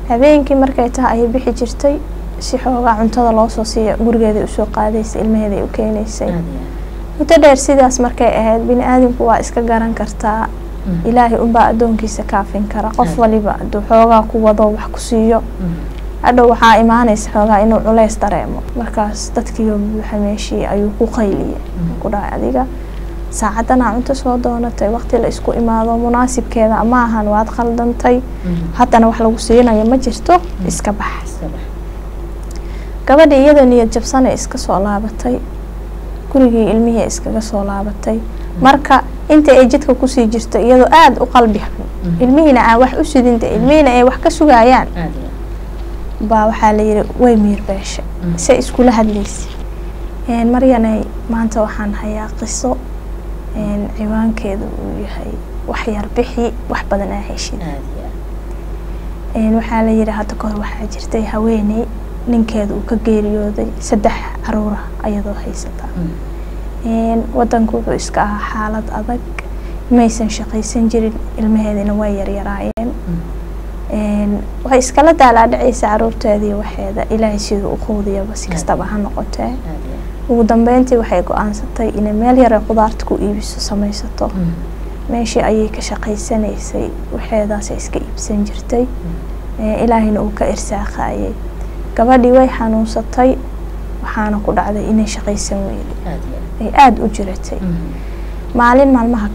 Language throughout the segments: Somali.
habeenkii markay tahay ay bixi jirtay si xoogaa cuntada loo soo siiyo gurigeeda u soo qaadaysay ilmaheeda u keenaysay muddo dheer sidaas markay ahayd bini aadamku waa iska garan kartaa ilaahay unbaa adoonkiisa kaafin kara qof waliba haduu xoogaa ku wado wax ku siiyo hadhow waxaa imaanaysa xoogaa inuu culays dareemo markaas dadkii buuxa meeshii ayuu ku qayliyay ku dhahay adiga saacadana cunto soo doonatay waqti la isku imaado munaasibkeeda ma ahan waad khaldantay haddana wax lagu siinayo ma jirto iska bax gabadhii iyada niyad jabsan iska soo laabatay gurigii ilmihii iskaga soo laabatay marka inta ay jidka ku sii jirto iyadoo aad u qalbi ilmihiina aan wax u sidinta ilmihiina ay wax ka sugayaan baa waxaa la yiri way miir beesha si iskula hadlaysay maryanay maanta waxaan hayaa qiso ciwaankeedu uu yahay wax yar bixi wax badan ah heshid waxaa la yiri hadda kor waxaa jirtay haweeney ninkeedu uu ka geeriyooday 3 caruur ayadoo haysata wadanku wuxuu iska ahaa xaalad adag maysan shaqaysan jirin ilmaheedina way yaryaraayeen waxay iskala daalaadhacaysa caruurteedii waxeeda ilaahay sidoo u qoodiyaba si kastaba ha noqotee ugu dambeyntii waxay go'aansatay in meel yar qudaarta ku iibiso samaysato meeshii ayay ka shaqaysanaysay waxeedaas iska iibsan jirtay ilaahayna uu ka irsaaqayay gabadhii way xanuunsatay waxaana ku dhacday inay shaqaysan weyday ay aad u jiratay maalin maalmaha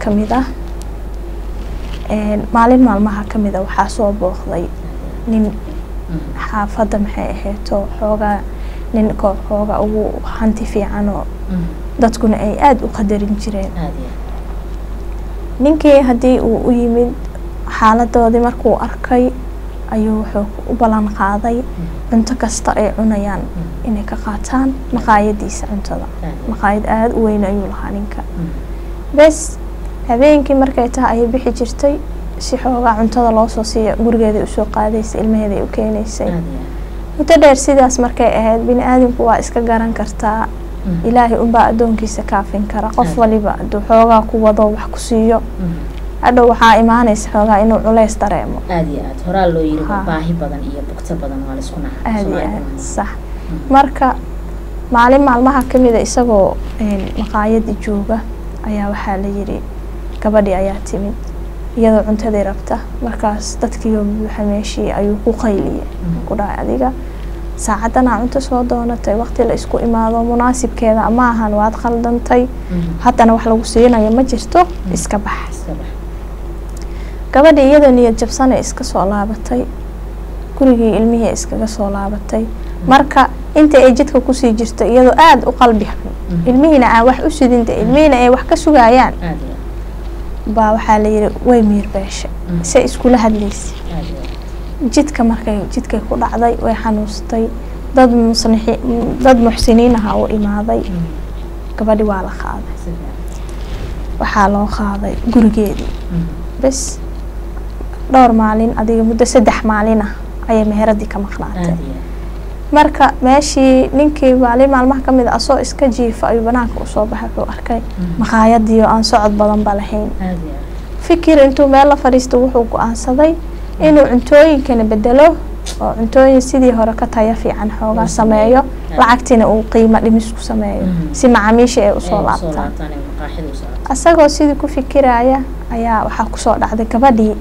kamida waxaa soo booqday nin xaafadda maxay ahayd xoogaa nin xoogaa ugu hanti fiican oo dadkuna ay aad u qadarin jireen ninkii haddii uu u yimid xaaladoodii markuu arkay ayuu wuxuu u balan qaaday cunto kasta ay cunayaan inay ka qaataan maqaayadiisa cuntada maqaayad aad u weyn ayuu lahaa ninka bas habeenkii markay tahay ay bixi jirtay si xoogaa cuntada loo soo siiyo gurigeeda u soo qaadaysay ilmaheeda u keenaysay muddo dheer sidaas markay ahayd bini aadamku waa iska garan kartaa ilaahay unbaa adoonkiisa kaafin kara qof waliba haduu xoogaa ku wado wax ku siiyo hadhow waxaa imaanaysa xoogaa inuu culays dareemo aad horaa loo yiri baahi badan iyo bugta badan waa la isku nacay sax marka maalin maalmaha kamida isagoo maqaayad jooga ayaa waxaa la yiri gabadhii ayaa timid iyadoo cuntadii rabta markaas dadkii buuxa meeshii ayuu ku qayliyay ku dhahay adiga saacadana cunto soo doonatay waqti la isku imaado munaasibkeeda ma ahan waad khaldantay haddana wax lagu siinayo ma jirto iska bax gabadhii iyada niyad jabsan iska soo laabatay gurigii ilmihii iskaga soo laabatay marka inta ay jidka ku sii jirto iyadoo aad u qalbi ilmihiina aan wax u sidinta ilmihiina ay wax ka sugayaan baa waxaa la yiri way miir beesha si iskula hadlaysay jidka markay jidkay ku dhacday way xanuustay dad muxsiniin ah oo imaaday gabadhi waa la qaaday waxaa loo qaaday gurigeedii bas dhowr maalin adiga muddo 3 maalin ah ayay meheradii ka maqnaatay marka meeshii ninkii maalmaha kamid ah soo iska jiifa ayuu banaanka u soo baxay wuxuu arkay maqaayadii oo aan socod badan ba lahayn fikir intuu meel la fariisto wuxuu go'aansaday inuu cuntooyinkana bedelo oo cuntooyin sidii hore ka tayo fiican xoogaa sameeyo lacagtina uu qiimo dhimis ku sameeyo si macaamiisha ay u soo laabtaan asagoo sidii ku fikiraya ayaa waxa ku soo dhacday gabadhii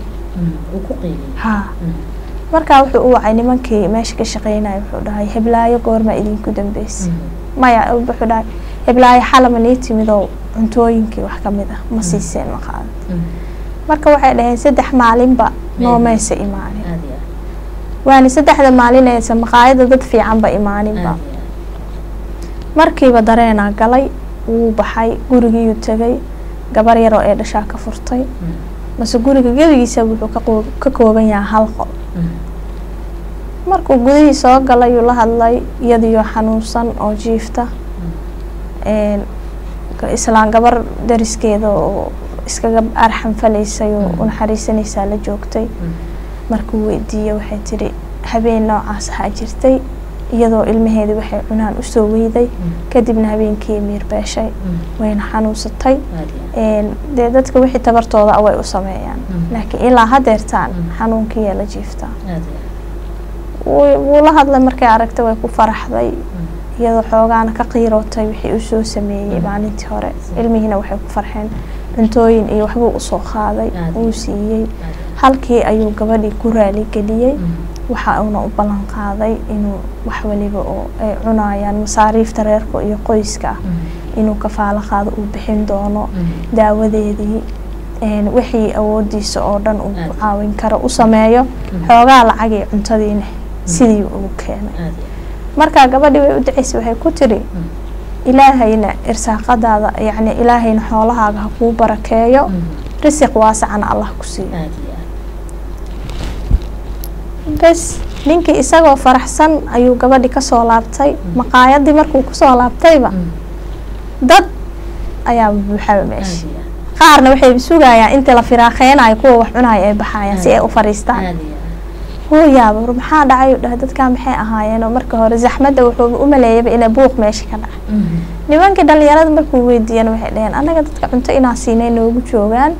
marka wuxuu u wacay nimankii meesha ka shaqeynay wuxuu dhahay heblaayo goorma idinku dambeysay maya wuxuu dhahay heblaayo xalama nii timidoo cuntooyinkii wax kamid ah ma siiseen maqaad marka waxay dhaheen 3 maalinba noomaysa imaanin waana 3 maalin aysan maqaayada dad fiican ba imaaninba markiiba dareena galay uu baxay gurigii uu tagay gabar yar oo ay dhashaa ka furtay mas guriga gabigiisa wuxuu ka kooban yahay hal qol markuu gudihii soo galay uu la hadlay iyadoo xanuunsan oo jiifta islaan gabar dariskeeda oo iskaga arxan faleysay oo naxariisanaysa la joogtay markuu weydiiyay waxay tiri habeen noocaas ha jirtay iyadoo ilmaheedii waxay cunaan u soo weyday kadibna habeenkii miir beeshay wayna xanuunsatay dadka wixii tabartooda way u sameeyaan laakiin ilaa hadeertaan xanuunkii la jiiftaa wuu la hadlay markay aragtay way ku faraxday iyadoo xoogaana ka qiirootay wixii uu soo sameeyay maalintii hore ilmihiina waxay ku farxeen cuntooyin iyo waxba u soo qaaday uu siiyay halkii ayuu gabadhii ku raali geliyay waxa uu u ballan qaaday inuu wax waliba oo ay cunayaan masaariifta reerka iyo qoyska inuu kafaalo qaado uu bixin doono daawadeedii wixii awoodiisa oo dhan uu caawin karo u sameeyo xoogaa lacag iyo cuntadiina sidii uu keenay marka gabadhii way u duceysay waxay ku tiri ilaahayna irsaaqadaada yani ilaahayna xoolahaaga ha kuu barakeeyo risiq waasacana Allah ku siiyo bas ninkii isagoo faraxsan ayuu gabadhii ka soo laabtay maqaayadii markuu ku soo laabtayba dad ayaa buuxay meesha qaarna waxay sugayaan inta la firaaqeenay kuwa wax cunay ay baxayaan si ay u fariistaan hooyaaba maxaa dhacay dadka maxay ahaayeen marka hore zaxmada wuxuu u maleeyay in buuq meesha ka dhacay nimankii dhalinyarada markuu weydiiyeen waxay dhaheen anaga dadka cunto inaa siinay noogu joogaan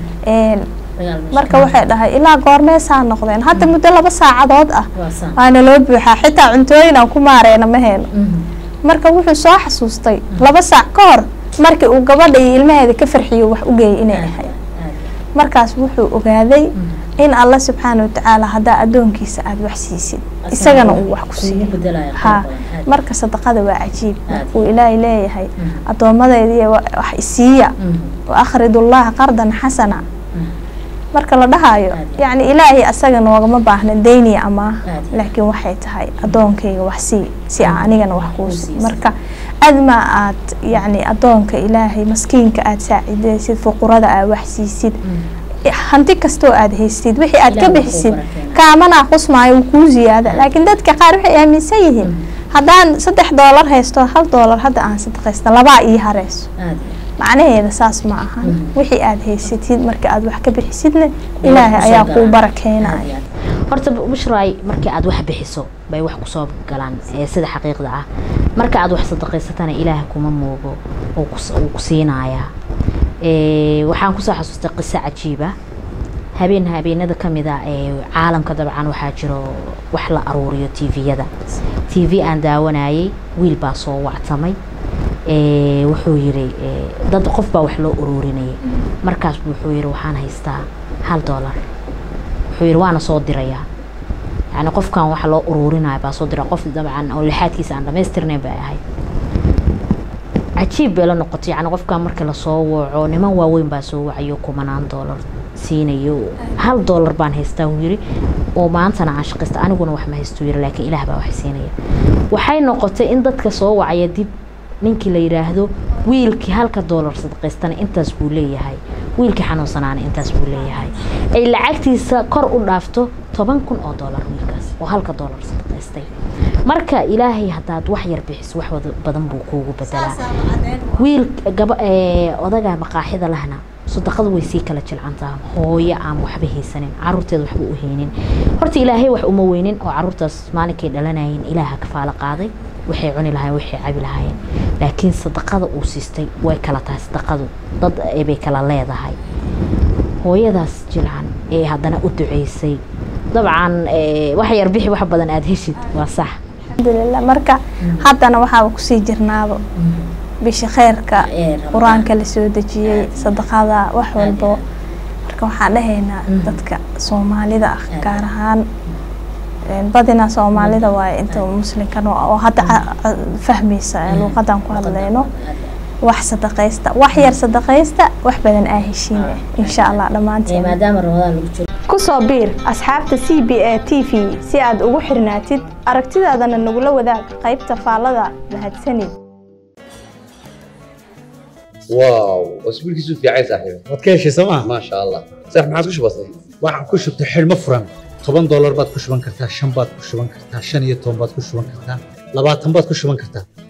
marka waxay dhahay ilaa goormeesaa noqdeen hadda muddo 2 saacadood ah waana loo buuxaa xitaa cuntooyin aan ku maareena ma heeno marka wuxuu soo xasuustay 2 saac ka hor markii uu gabadha iyo ilmaheeda ka farxiyo wax u geeyay inay ahay markaas wuxuu ogaaday in Allah subhanahu wa ta'ala hada adoonkiisa aad wax siisid isagana uu wax ku siiyo ha marka sadaqada waa cajiib oo ilaahay leeyahay adoomadeedii wax isiiya wa akhridullaha qardan hasana marka la dhahayo yani ilaahay asagana wagama baahna deyni ama laakiin waxay tahay adoonkayga wax si anigana wax ku marka adma aad yani adoonka ilaahay maskiinka aad saacideysid fuqarada aad wax siisid hanti kasto aad haysid wixii aad ka bixisid kaamana qosmaayo ku ziyaada laakiin dadka qaar waxay aaminsan yihiin hadaan $3 haysto $1 hadda aan sadaqaysto 2 ii hareyso macnaheedu saas ma aha wixii aad haysatid marka aad wax ka bixisidna ilaahay ayaa ku barakeynaya horta bushray markii aad wax bixiso bay wax ku soo galaan sida xaqiiqda ah marka aad wax sadaqaysatana ilaahay kuma moogo oo ku siinaya waxaan ku soo xasuustay qiso cajiib ah habeenada kamida caalamka dabcan waxa jiro wax la aruuriyo TV aan daawanayay wiil baa soo wactamay wuxuu yiri dad qof baa wax loo uruurinayay markaas wuxuu yiri waxaan haystaa $1 wuxuu yiri waana soo diraya yani qofkan wax loo uruurinayo baa soo dira qof dabcan oo lixaadkiisa aan dhameystirnay baa ahay cajiib baa la noqotay yani qofkan marka la soo waco niman waaweyn baa soo wacayo $10 siinayo $1 baan haystaa yiri oo maantana aan shaqaysta aniguna wax ma haysto yiri laakiin ilaah baa wax siinaya waxay noqotay in dadka soo wacaya dib ninkii la yiraahdo wiilkii $1 sadaqaystana intaas buu leeyahay wiilkii xanuunsanaana intaas buu leeyahay ay lacagtiisa kor u dhaafto $10,000 wiilkaas oo $1 sadaqaystay marka ilaahay hadaad wax yar bixis wax badan buu kuugu bedelaa wiil odaga maqaaxida lahna sadaqada way sii kala jilcantaa hooyo aan waxba haysanin caruurteeda waxba u haynin horta ilaahay wax uma weynin oo caruurtaas maalinkay dhalanayeen ilaaha kafaala qaaday waxay cuni lahaayeen waxay cabi lahaayeen laakiin sadaqada uu siistay way kala tahay sadaqadu dad ay bay kala leedahay hooyadaas jilcan ee hadana u duceysay dabcan wax yar bixi wax badan aad heshid waa sax alxamdulillah marka hadana waxa ku sii jirnaaba bishi khayrka quraanka la soo dajiyay sadaqada wax walba marka waxaan dhahaynaa dadka Soomaalida ah gaar ahaan badina Soomaalida waa inta muslimkan oo hadda fahmaysa luqadan ku hadlayno wax sadaqaysta wax yar sadaqaysta wax badan ah heshiin insha Allah dhamaanteen maadaama Ramadaan lagu jiro ku soo biir asxaabta CBA TV si aad ugu xirnaatid aragtidaadana nagu la wadaag qaybta faalada mahadsanid واو اسبوع كيسو في عايز صاحبي wadkeeshi sama ما شاء الله صح ما عادش بسيط waxaan ku shubtay xilmo furan $10 baad ku shuban kartaa 5 baad ku shuban kartaa 15 baad ku shuban kartaa 20 baad ku shuban kartaa